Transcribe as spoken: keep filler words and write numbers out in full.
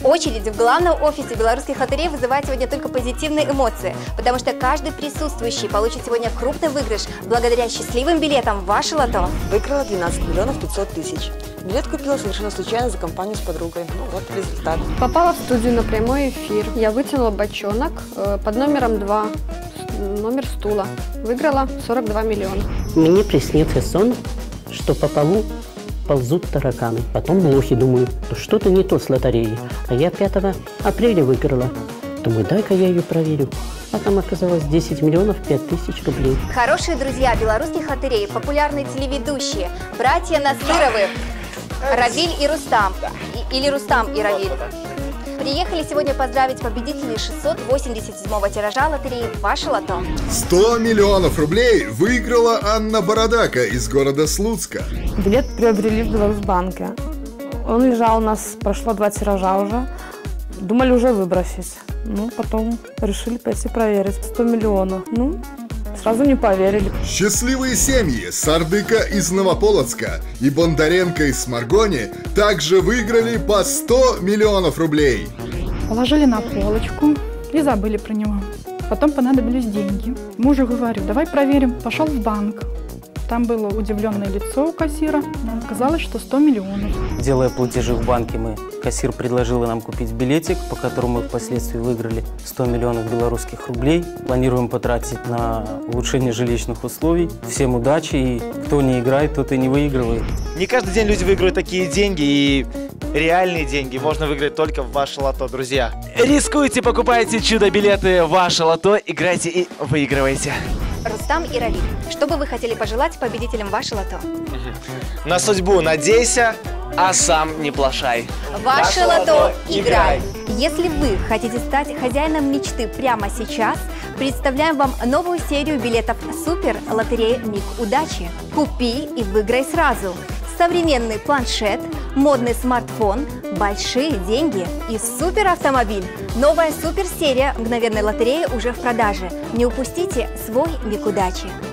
Очередь в главном офисе белорусских лотерей вызывает сегодня только позитивные эмоции, потому что каждый присутствующий получит сегодня крупный выигрыш благодаря счастливым билетам в ваше лото. Выиграла двенадцать миллионов пятьсот тысяч. Билет купила совершенно случайно за компанию с подругой. Ну вот результат. Попала в студию на прямой эфир. Я вытянула бочонок э, под номером два, номер стула. Выиграла сорок два миллиона. Мне приснился сон, что по полу ползут тараканы. Потом блохи, думаю, что-то не то с лотереей. А я пятого апреля выиграла. Думаю, дай-ка я ее проверю. А там оказалось десять миллионов пять тысяч рублей. Хорошие друзья белорусских лотерей, популярные телеведущие, братья Насыровы, Равиль и Рустам, и, или Рустам и Равиль, приехали сегодня поздравить победителей шестьсот восемьдесят седьмого тиража лотереи «Ваше лото». сто миллионов рублей выиграла Анна Бородака из города Слуцка. Билет приобрели в Беларусьбанке. Он лежал у нас, прошло два тиража уже. Думали уже выбросить. Ну, потом решили пойти проверить. сто миллионов. Ну, сразу не поверили. Счастливые семьи Сардыка из Новополоцка и Бондаренко из Маргони также выиграли по сто миллионов рублей. Положили на полочку и забыли про него. Потом понадобились деньги. Мужу говорю, давай проверим. Пошел в банк. Там было удивленное лицо у кассира. Нам казалось, что сто миллионов. Делая платежи в банке, мы, кассир предложила нам купить билетик, по которому мы впоследствии выиграли сто миллионов белорусских рублей. Планируем потратить на улучшение жилищных условий. Всем удачи, и кто не играет, тот и не выигрывает. Не каждый день люди выигрывают такие деньги, и реальные деньги можно выиграть только в ваше лото, друзья. Рискуйте, покупайте чудо-билеты в ваше лото, играйте и выигрывайте. Рустам и Равиль, что бы вы хотели пожелать победителям «Ваше лото»? На судьбу надейся, а сам не плашай. «Ваше лото» играй! Если вы хотите стать хозяином мечты прямо сейчас, представляем вам новую серию билетов «Супер лотерея Миг удачи». Купи и выиграй сразу. Современный планшет, модный смартфон, большие деньги и суперавтомобиль. Новая суперсерия мгновенной лотереи уже в продаже. Не упустите свой миг удачи.